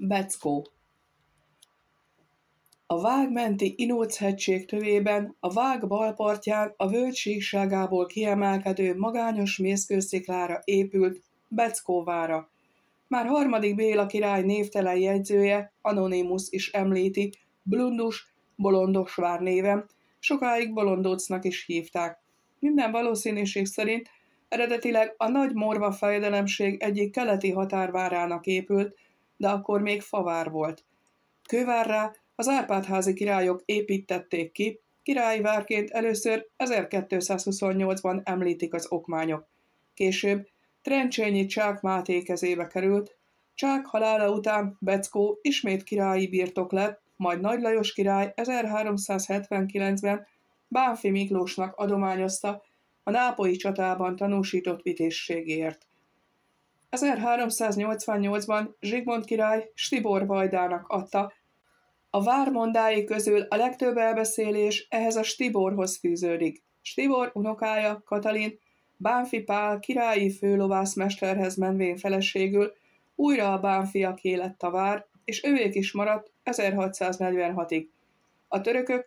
Beckó. A Vág menti Inóc-hegység tövében, a Vág bal partján a völgy síkságából kiemelkedő magányos mészkősziklára épült Beckó vára. Már harmadik Béla király névtelen jegyzője, Anonymus is említi, Blundus, Bolondos vár néven, sokáig Bolondócnak is hívták. Minden valószínűség szerint eredetileg a Nagy Morva fejedelemség egyik keleti határvárának épült, de akkor még favár volt. Kővárrá az Árpád-házi királyok építették ki, királyi várként először 1228-ban említik az okmányok. Később Trencsényi Csák Máté kezébe került, Csák halála után Beckó ismét királyi birtok lett, majd Nagy Lajos király 1379-ben Bánffy Miklósnak adományozta a nápolyi csatában tanúsított vitézségért. 1388-ban Zsigmond király Stibor vajdának adta. A vármondái közül a legtöbb elbeszélés ehhez a Stiborhoz fűződik. Stibor unokája, Katalin, Bánffy Pál királyi főlovászmesterhez menvén feleségül újra a Bánffyaké lett a vár, és övék is maradt 1646-ig. A törökök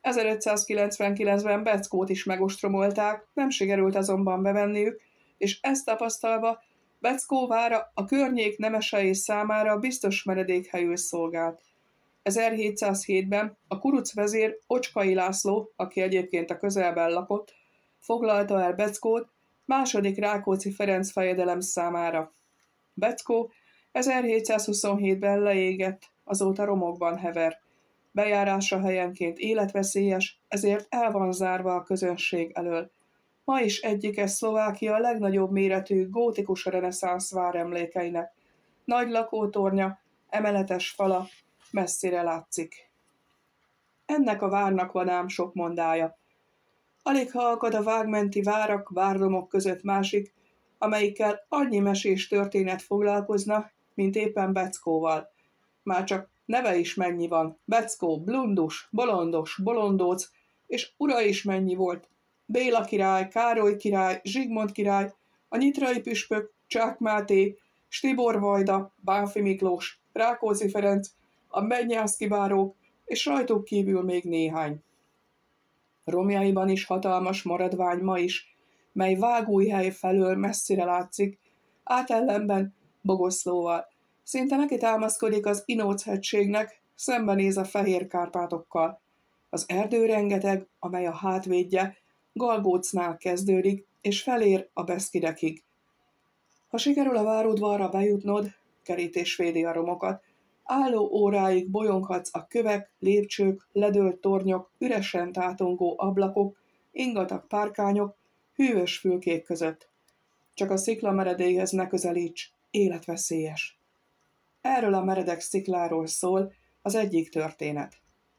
1599-ben Beckót is megostromolták, nem sikerült azonban bevenniük, és ezt tapasztalva Beckó vára a környék nemesei számára biztos menedékhelyül szolgált. 1707-ben a kuruc vezér Ocskai László, aki egyébként a közelben lakott, foglalta el Beckót második Rákóczi Ferenc fejedelem számára. Beckó 1727-ben leégett, azóta romokban hever. Bejárása helyenként életveszélyes, ezért el van zárva a közönség elől. Ma is egyike Szlovákia legnagyobb méretű gótikus reneszánsz váremlékeinek. Nagy lakótornya, emeletes fala messzire látszik. Ennek a várnak van ám sok mondája. Alig ha akad a vágmenti várak, várromok között másik, amelyikkel annyi mesés történet foglalkozna, mint éppen Beckóval. Már csak neve is mennyi van. Beckó, Blundus, Bolondos, Bolondóc, és ura is mennyi volt. Béla király, Károly király, Zsigmond király, a nyitrai püspök, Csák Máté, Stibor vajda, Bánffy Miklós, Rákóczi Ferenc, a Mednyánszky bárók, és rajtuk kívül még néhány. Romjaiban is hatalmas maradvány ma is, mely Vágújhely felől messzire látszik, átellenben Bogoszlóval. Szinte neki támaszkodik az Inóc-hegységnek, szembenéz a Fehér Kárpátokkal. Az erdő rengeteg, amely a hátvédje, Galgócnál kezdődik, és felér a Beszkidekig. Ha sikerül a várudvarra bejutnod, kerítés védi a romokat, álló óráig bolyonghatsz a kövek, lépcsők, ledőlt tornyok, üresen tátongó ablakok, ingatag párkányok, hűvös fülkék között. Csak a sziklameredélyhez ne közelíts, életveszélyes. Erről a meredek szikláról szól az egyik történet.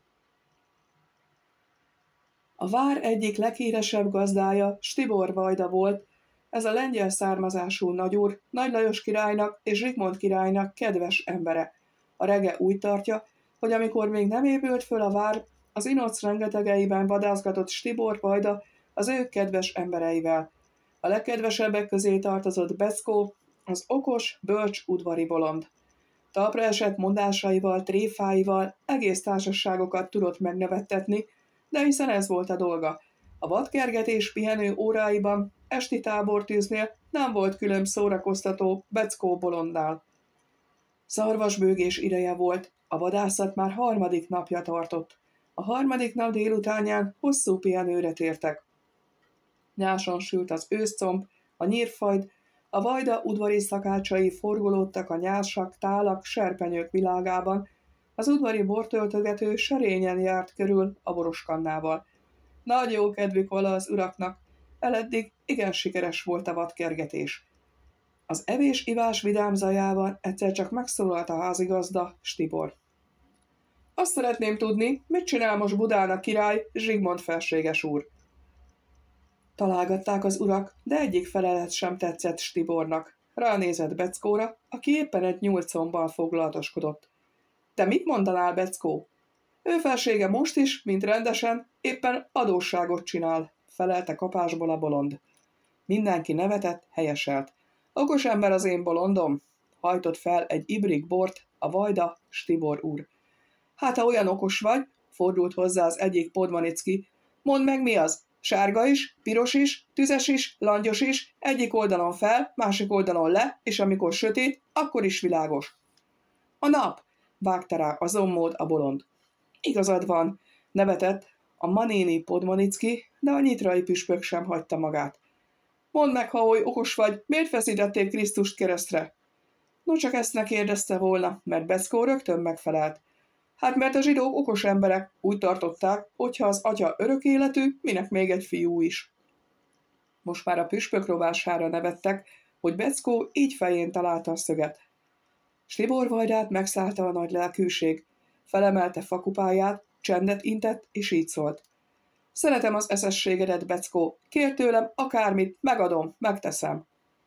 A vár egyik leghíresebb gazdája Stibor vajda volt, ez a lengyel származású nagyúr, Nagy Lajos királynak és Zsigmond királynak kedves embere. A rege úgy tartja, hogy amikor még nem épült föl a vár, az Inóc rengetegeiben vadászgatott Stibor vajda az ő kedves embereivel. A legkedvesebbek közé tartozott Beckó, az okos, bölcs udvari bolond. Talpra esett mondásaival, tréfáival egész társaságokat tudott megnevettetni, de hiszen ez volt a dolga. A vadkergetés pihenő óráiban, esti tábortűznél nem volt külön szórakoztató Beckó bolondnál. Szarvasbőgés ideje volt, a vadászat már harmadik napja tartott. A harmadik nap délutánján hosszú pihenőre tértek. Nyáson sült az őszcomb, a nyírfajd, a vajda udvari szakácsai forgolódtak a nyársak, tálak, serpenyők világában, az udvari bortöltögető serényen járt körül a boroskannával. Nagy jó kedvük vala az uraknak, eleddig igen sikeres volt a vadkergetés. Az evés-ivás vidám zajában egyszer csak megszólalt a házigazda, Stibor. Azt szeretném tudni, mit csinál most Budán a király, Zsigmond felséges úr. Találgatták az urak, de egyik felelet sem tetszett Stibornak. Ránézett Beckóra, aki éppen egy nyúlcombbal foglalatoskodott. Te mit mondanál, Beckó? Ő felsége most is, mint rendesen, éppen adósságot csinál, felelte kapásból a bolond. Mindenki nevetett, helyeselt. Okos ember az én bolondom, hajtott fel egy ibrik bort a vajda, Stibor úr. Hát, ha olyan okos vagy, fordult hozzá az egyik Podmanicki, mondd meg, mi az? Sárga is, piros is, tüzes is, langyos is, egyik oldalon fel, másik oldalon le, és amikor sötét, akkor is világos. A nap, vágta rá a zombód a bolond. Igazad van, nevetett a Manini Podmanicki, de a nyitrai püspök sem hagyta magát. Mondd meg, ha oly okos vagy, miért feszítették Krisztust keresztre? No, csak ezt ne kérdezte volna, mert Beckó rögtön megfelelt. Hát mert a zsidók okos emberek, úgy tartották, hogyha az atya örök életű, minek még egy fiú is. Most már a püspök rovására nevettek, hogy Beckó így fején találta a szöget. Stibor vajdát megszállta a nagy lelkűség. Felemelte fakupáját, csendet intett, és így szólt. Szeretem az eszességedet, Beckó, kérj tőlem akármit, megadom, megteszem.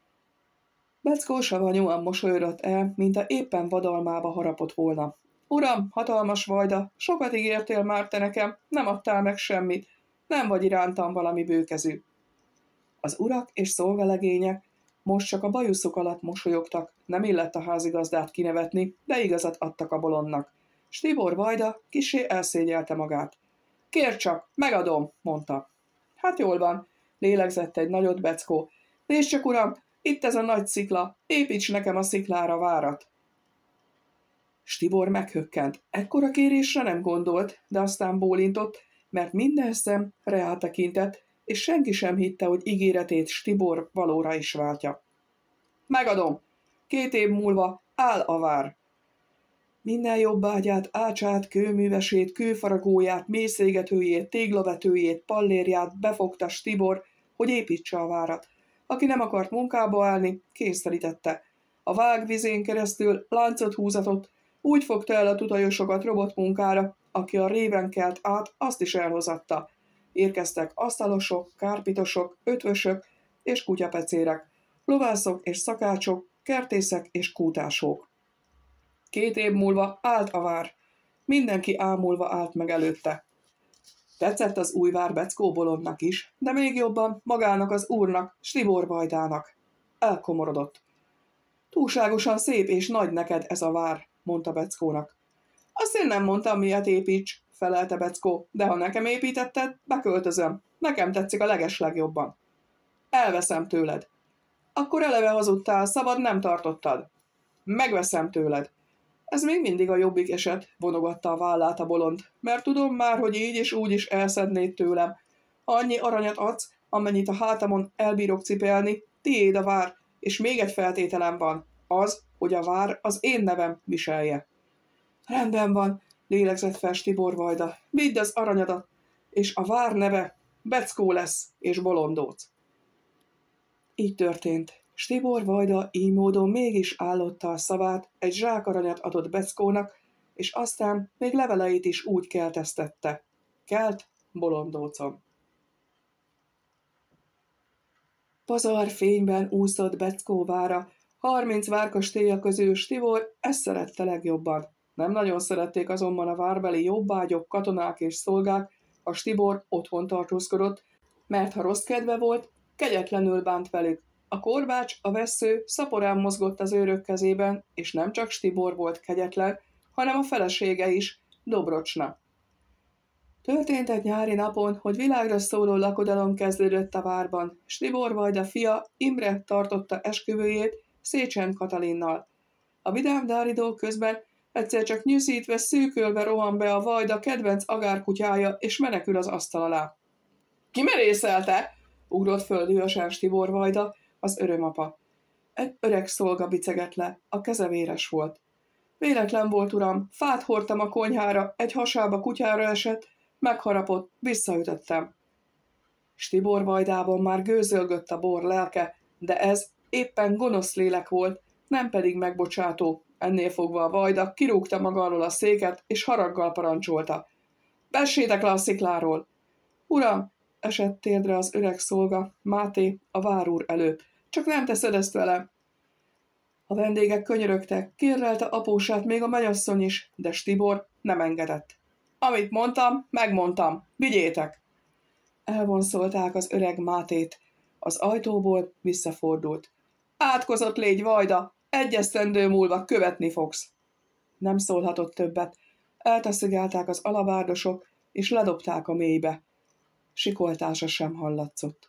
Beckó savanyúan mosolyodott el, mintha éppen vadalmába harapott volna. Uram, hatalmas vajda, sokat ígértél már te nekem, nem adtál meg semmit, nem vagy irántam valami bőkezű. Az urak és szolgalegények most csak a bajuszuk alatt mosolyogtak, nem illett a házigazdát kinevetni, de igazat adtak a bolondnak. Stibor vajda kissé elszégyelte magát. Kérj csak, megadom, mondta. Hát jól van, lélegzett egy nagyot Beckó. Nézd csak, uram, itt ez a nagy szikla, építs nekem a sziklára várat. Stibor meghökkent. Ekkora kérésre nem gondolt, de aztán bólintott, mert minden szem reá tekintett, és senki sem hitte, hogy ígéretét Stibor valóra is váltja. Megadom! 2 év múlva áll a vár. Minden jobbágyát, ácsát, kőművesét, kőfaragóját, mészégetőjét, téglavetőjét, pallérját befogta Stibor, hogy építse a várat. Aki nem akart munkába állni, kényszerítette. A vágvizén keresztül láncot húzatott, úgy fogta el a tutajosokat robotmunkára, aki a réven kelt át, azt is elhozatta. Érkeztek asztalosok, kárpitosok, ötvösök és kutyapecérek, lovászok és szakácsok, kertészek és kútások. 2 év múlva állt a vár. Mindenki ámulva állt meg előtte. Tetszett az új vár Beckó bolondnak is, de még jobban magának az úrnak, Stibor vajdának. Elkomorodott. Túlságosan szép és nagy neked ez a vár, mondta Beckónak. Azt én nem mondtam, miért építs, felelte Beckó, de ha nekem építetted, beköltözöm. Nekem tetszik a legeslegjobban. Elveszem tőled. Akkor eleve hazudtál, szabad nem tartottad. Megveszem tőled. Ez még mindig a jobbik eset, vonogatta a vállát a bolond, mert tudom már, hogy így és úgy is elszednéd tőlem. Annyi aranyat adsz, amennyit a hátamon elbírok cipelni, tiéd a vár, és még egy feltételem van, az, hogy a vár az én nevem viselje. Rendben van, lélegzett fel Stibor vajda, vidd az aranyadat, és a vár neve Beckó lesz, és bolondóc. Így történt. Stibor vajda így módon mégis állotta a szavát, egy zsák aranyat adott Beckónak, és aztán még leveleit is úgy kelteztette. Kelt bolondócon. Pazar fényben úszott Beckó vára, 30 várkastélya közül Stibor ezt szerette legjobban. Nem nagyon szerették azonban a várbeli jobbágyok, katonák és szolgák, a Stibor otthon tartózkodott, mert ha rossz kedve volt, kegyetlenül bánt velük. A korbács, a vessző szaporán mozgott az őrök kezében, és nem csak Stibor volt kegyetlen, hanem a felesége is, Dobrocsna. Történt egy nyári napon, hogy világra szóló lakodalom kezdődött a várban. Stibor vajda fia, Imre tartotta esküvőjét Szécsen Katalinnal. A vidám dáridó közben egyszer csak nyűszítve, szűkölve rohan be a vajda kedvenc agárkutyája, és menekül az asztal alá. Ki merészelte? Ugrott föl dühösen Stibor vajda, az örömapa. Egy öreg szolga bicegett le, a keze véres volt. Véletlen volt, uram, fát hordtam a konyhára, egy hasába kutyára esett, megharapott, visszaütöttem. Stibor vajdában már gőzölgött a bor lelke, de ez éppen gonosz lélek volt, nem pedig megbocsátó. Ennél fogva a vajda kirúgta maga alól a széket, és haraggal parancsolta. Vessétek le a szikláról! Uram, esett térdre az öreg szolga, Máté, a várúr előtt. Csak nem teszed ezt velem. A vendégek könyörögtek, kérlelte apósát még a mennyasszony is, de Stibor nem engedett. Amit mondtam, megmondtam, vigyétek! Elvonszolták az öreg Mátét. Az ajtóból visszafordult. Átkozott légy, vajda, 1 esztendő múlva követni fogsz. Nem szólhatott többet. Eltaszigálták az alabárdosok, és ledobták a mélybe. Sikoltása sem hallatszott.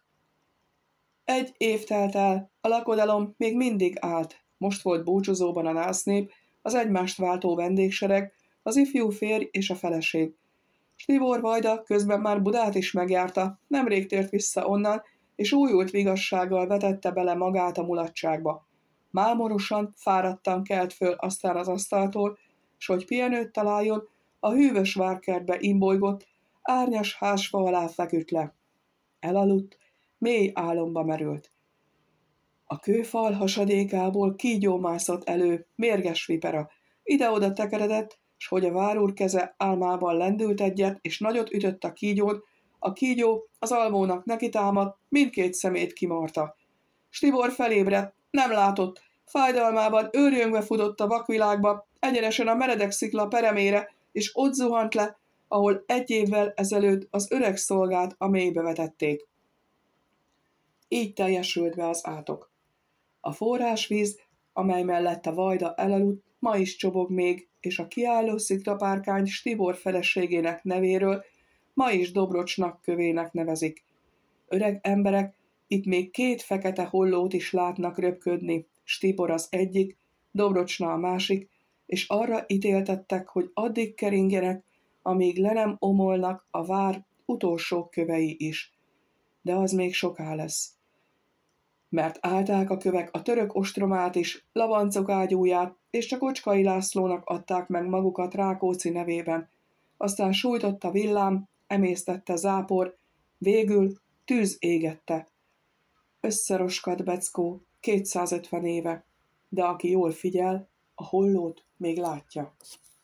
1 év telt el, a lakodalom még mindig állt. Most volt búcsúzóban a násznép, az egymást váltó vendégsereg, az ifjú férj és a feleség. Tibor vajda közben már Budát is megjárta, nemrég tért vissza onnan, és újult vigassággal vetette bele magát a mulatságba. Mámorosan, fáradtan kelt föl aztán az asztaltól, s hogy pihenőt találjon, a hűvös várkertbe imbolygott, árnyas házfa alá feküdt le. Elaludt, mély álomba merült. A kőfal hasadékából kígyó mászott elő, mérges vipera. Ide-oda tekeredett, s hogy a várúr keze álmában lendült egyet, és nagyot ütött a kígyó az almónak nekitámadt, mindkét szemét kimarta. Tibor felébredt, nem látott, fájdalmában őrjöngve futott a vakvilágba, egyenesen a meredek szikla peremére, és ott zuhant le, ahol 1 évvel ezelőtt az öreg szolgát a mélybe vetették. Így teljesült be az átok. A forrásvíz, amely mellett a vajda elaludt, ma is csobog még, és a kiálló sziklapárkány Tibor feleségének nevéről ma is Dobrocsnak kövének nevezik. Öreg emberek itt még 2 fekete hollót is látnak röpködni, Tibor az egyik, Dobrocsna a másik, és arra ítéltettek, hogy addig keringjenek, amíg le nem omolnak a vár utolsó kövei is. De az még soká lesz. Mert állták a kövek a török ostromát is, Lavancok ágyúját, és csak Ocskai Lászlónak adták meg magukat Rákóczi nevében. Aztán sújtott a villám, emésztette zápor, végül tűz égette. Összeroskadt Beckó 250 éve, de aki jól figyel, a hollót még látja.